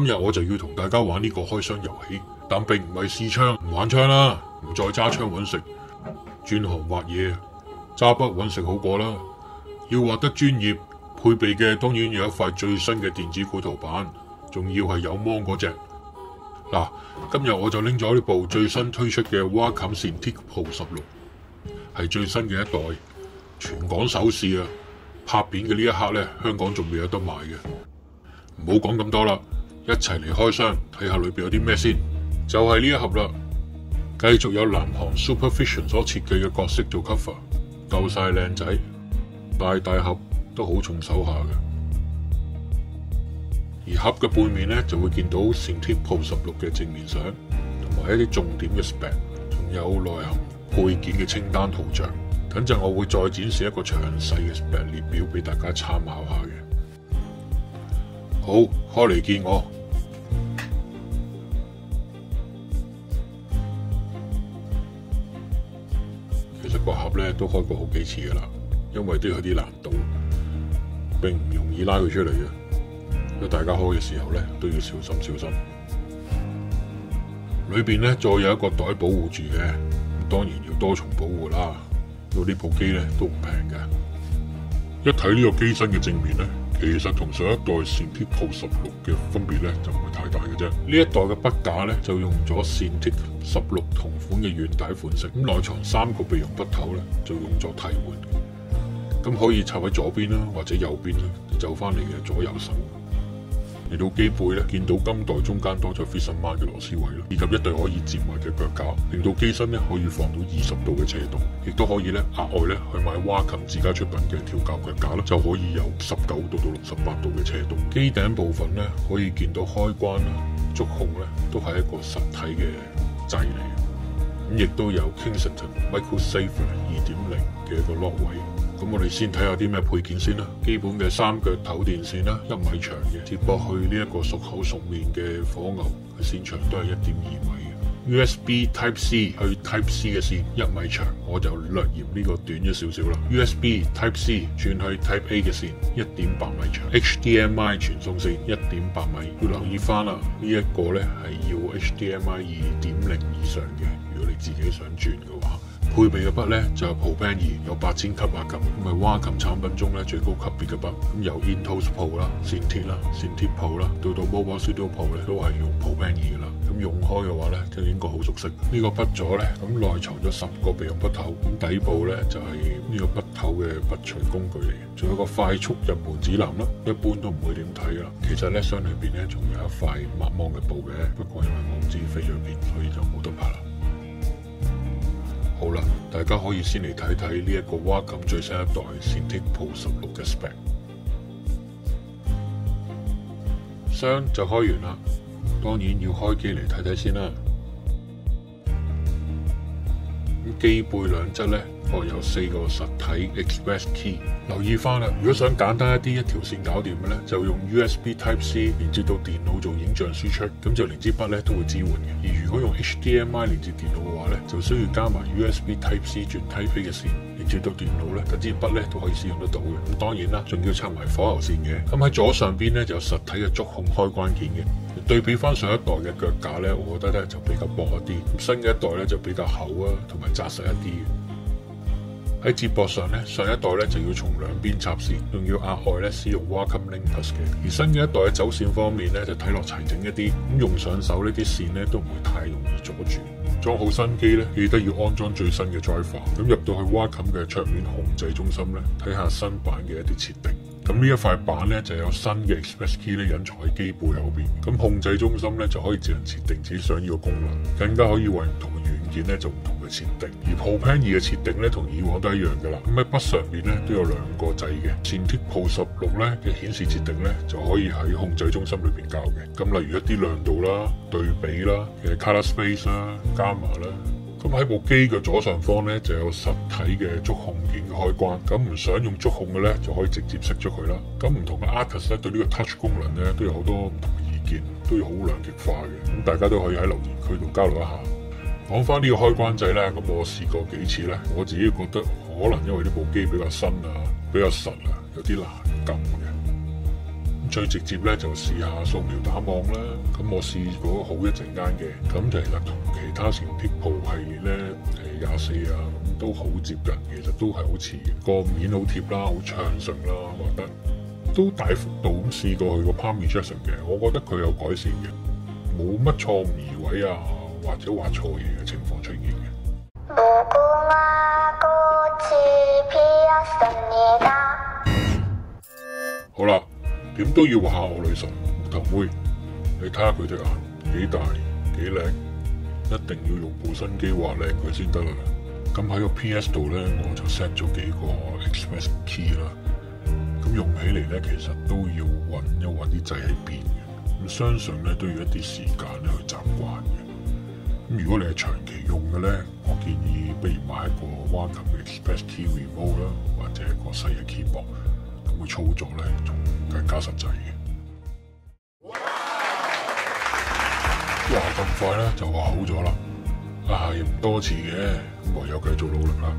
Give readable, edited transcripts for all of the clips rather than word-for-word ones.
今日我就要同大家玩呢個開箱遊戲，但並唔係試槍，唔玩槍啦，唔再揸槍揾食，轉行畫嘢，揸筆揾食好過啦。要畫得專業，配備嘅當然要有一塊最新嘅電子繪圖板，仲要係有芒嗰隻。嗱，今日我就拎咗呢部最新推出嘅 Wacom Cintiq Pro 16，係最新嘅一代，全港首試啊！拍片嘅呢一刻呢，香港仲未有得賣嘅。唔好講咁多啦，一齊嚟開箱睇下裏邊有啲咩先。就係呢一盒啦，繼續有南韓 Supervision 所設計嘅角色做 cover， 夠晒靚仔，大盒都好重手下嘅。而盒嘅背面呢，就會見到 Cintiq Pro 16嘅正面相，同埋一啲重點嘅 spec， 仲有內含配件嘅清單圖像。等陣我會再展示一個詳細嘅 spec 列表俾大家參考下嘅。好，開嚟見我。其實個盒咧都開過好幾次噶啦，因為都有啲難度，並唔容易拉佢出嚟嘅。所以大家開嘅時候咧都要小心。裏邊咧再有一個袋保護住嘅，當然要多重保護啦。到呢部機咧都唔平嘅。一睇呢個機身嘅正面咧，其實同上一代 Cintiq Pro 16嘅分別咧就唔係太大嘅啫。呢一代嘅筆架咧就用咗 Cintiq 16同款嘅軟帶款式，咁內藏3個備用筆頭咧就用咗替換，咁可以插喺左邊啦或者右邊啦，就翻嚟嘅左右手。嚟到機背咧，見到今代中間多咗 Fission Mount 嘅螺絲位啦，以及一對可以折埋嘅腳架，令到機身咧可以放到20度嘅斜度，亦都可以咧額外咧去買 Wacom 自家出品嘅調校腳架啦，就可以有19度到68度嘅斜度。機頂部分咧可以見到開關啦、觸控咧都係一個實體嘅掣嚟嘅，咁亦都有 Kingston MicroSafe 2.0 嘅一個 lock位。咁我哋先睇下啲咩配件先啦。基本嘅3腳頭電線啦，1米長嘅，接駁去呢一個熟口熟面嘅火牛嘅線長都係1.2米嘅。USB Type C 去 Type C 嘅線1米長，我就略嫌呢個短咗少少啦。USB Type C 轉去 Type A 嘅線1.8米長。HDMI 傳送線1.8米，要留意翻啦，呢一個咧係要 HDMI 2.0以上嘅，如果你自己想轉嘅話。配備嘅筆咧就有 ProPen 2，有8000級啊咁，咁係 Wacom產品中咧最高級別嘅筆。咁由 Intuos Pro 啦、Cintiq 啦、Cintiq Pro 啦，到 Mobile Studio Pro 咧都係用 ProPen 2嘅啦。咁用開嘅話咧，就應該好熟悉。呢個筆座咧，咁內藏咗10個備用筆頭，咁底部咧就係呢個筆頭嘅筆除工具嚟嘅。仲有個快速入門指南啦，一般都唔會點睇噶啦。其實咧箱裏邊咧仲有一塊抹芒嘅布嘅，不過因為我唔知飛咗邊，所以就冇得拍啦。好啦，大家可以先嚟睇睇呢一個 Wacom 最新一代 Cintiq Pro 16嘅 spec。箱就開完啦，當然要開機嚟睇睇先啦。咁機背兩側咧，各有4個實體 Express Key。留意翻啦，如果想簡單一啲，一條線搞掂嘅咧，就用 USB Type C 連接到電腦做影像輸出，咁就連支筆咧都會支援嘅。而如果用 HDMI 連接電腦嘅話咧，就需要加埋 USB Type C 轉 Type A 嘅線連接到電腦咧，咁支筆咧都可以使用得到嘅。咁當然啦，仲要插埋火牛線嘅。咁喺左上邊咧就有實體嘅觸控開關鍵嘅。對比翻上一代嘅腳架咧，我覺得咧就比較薄一啲，新嘅一代咧就比較厚啊，同埋紮實一啲。喺接駁上咧，上一代咧就要從兩邊插線，仲要額外咧使用 Wacom Link Plus 嘅。而新嘅一代嘅走線方面咧，就睇落齊整一啲，咁用上手呢啲線咧都唔會太容易阻住。裝好新機咧，記得要安裝最新嘅 driver。咁入到去 Wacom 嘅桌面控制中心咧，睇下新版嘅一啲設定。咁呢一塊板咧就有新嘅 Express Key 咧隱藏喺機背後邊。咁控制中心咧就可以自行設定自己想要嘅功能，更加可以為唔同嘅軟件咧做唔同嘅設定。而 ProPen 2嘅設定咧同以往都一樣噶啦。咁喺筆上邊咧都有2個掣嘅。Cintiq Pro 16咧嘅顯示設定咧就可以喺控制中心裏邊校嘅。咁例如一啲亮度啦、對比啦、嘅 Color Space 啦、Gamma 啦。咁喺部機嘅左上方咧就有實體嘅觸控鍵嘅開關，咁唔想用觸控嘅咧就可以直接熄咗佢啦。咁唔同嘅 artist 咧對呢個 touch 功能咧都有好多唔同嘅意見，都要好兩極化嘅。咁大家都可以喺留言區度交流一下。講翻呢個開關掣咧，咁我試過幾次咧，我自己覺得可能因為呢部機比較新啊、比較實啊，有啲難撳嘅。 最直接咧就試下掃描打網啦。咁我試過好一陣間嘅，咁其實同其他閃剔 Pro 系列咧24啊咁都好接近，其實都係好似嘅，個面好貼啦，好暢順啦，我覺得都大幅度咁試過去個 Palm Ejection 嘅，我覺得佢有改善嘅，冇乜錯誤移位啊或者畫錯嘢嘅情況出現嘅。好啦，點都要畫下我女神木頭妹，你睇下佢隻眼幾大幾靚，一定要用部新機畫靚佢先得啦。咁喺個 PS 度咧，我就 set 咗幾個 Express Key 啦。咁用起嚟咧，其實都要揾一揾啲掣喺邊嘅。咁相信咧都要一啲時間咧去習慣嘅。咁如果你係長期用嘅咧，我建議不如買一個 Wacom 嘅 Express Key Remote 啦，或者一個細嘅 keyboard。會操作咧，仲更加實際嘅。哇！咁快咧就畫好咗啦，亦唔多遲嘅，咁唯有繼續努力啦。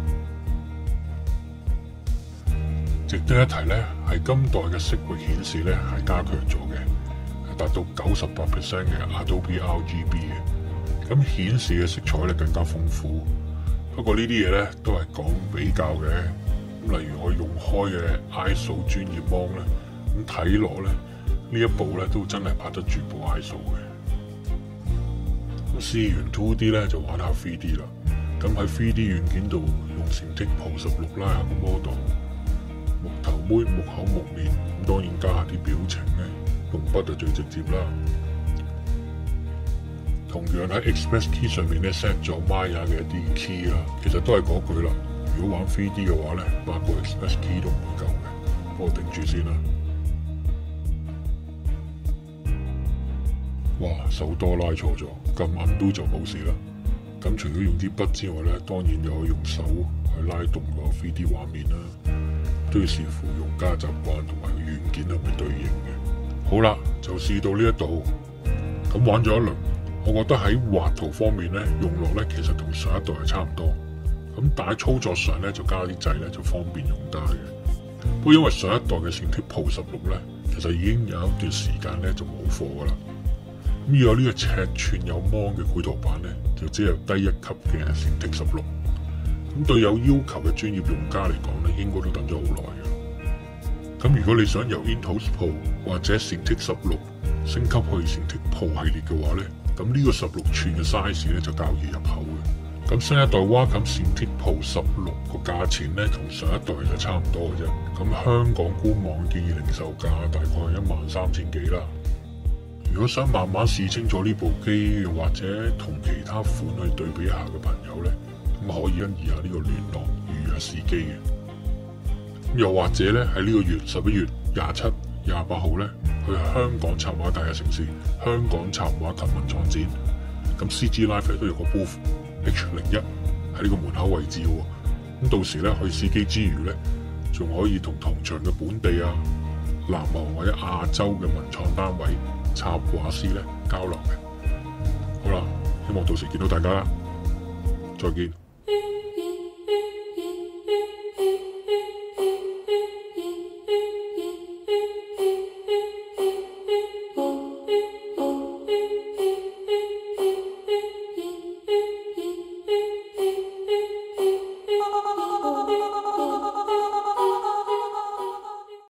值得一提咧，係今代嘅色域顯示咧係加強咗嘅，係達到98% 嘅 Adobe RGB 嘅，咁顯示嘅色彩咧更加豐富。不過呢啲嘢咧都係講比較嘅。例如我用開嘅 ISO 專業芒咧，咁睇落咧呢一部咧都真係拍得住部 ISO 嘅。咁試完 2D 咧就玩下 3D 啦。咁喺 3D 軟件度用閃剔 Pro 16拉下個 model， 木頭妹木口木面，咁當然加下啲表情咧，用筆就最直接啦。同樣喺 Express Key 上面咧 set 咗 Maya 嘅一啲 key 啦，其實都係嗰句啦。如果玩 3D 嘅話咧，8個 Express Key 都唔會夠嘅，幫我頂住先啦。哇，手多拉錯咗，撳 Undo 就冇事啦。咁除咗用啲筆之外咧，當然又可以用手去拉動個 3D 畫面啦，都要視乎用家習慣同埋軟件係咪對應嘅。好啦，就試到呢一度，咁玩咗一輪，我覺得喺畫圖方面咧，用落咧其實同上一代係差唔多。咁但喺操作上咧就加啲掣咧就方便用得嘅。不過因為上一代嘅閃剔 Pro 16咧，其實已經有一段時間咧就冇貨噶啦。咁要有呢個尺寸有芒嘅繪圖板咧，就只有低一級嘅閃剔16。咁對有要求嘅專業用家嚟講咧，應該都等咗好耐嘅。咁如果你想由 Intuos Pro 或者閃剔16升級去閃剔 Pro 系列嘅話咧，咁呢個16寸嘅 size 咧就較易入口嘅。咁新一代 Wacom 閃剔 Pro 16個價錢咧，同上一代就差唔多嘅啫。咁香港官網建議零售價大概13000幾啦。如果想慢慢試清楚呢部機，又或者同其他款去對比下嘅朋友咧，咁可以跟以下呢個聯絡預約試機嘅。又或者咧喺呢個月11月27、28號咧，去香港插畫大嘅城市香港插畫及文創展，咁 CG Live 都有個 booth H01喺呢個門口位置嘅喎。咁到時咧去試機之餘咧，仲可以同場嘅本地啊、南韓或者亞洲嘅文創單位、插畫師咧交流嘅。好啦，希望到時見到大家啦，再見。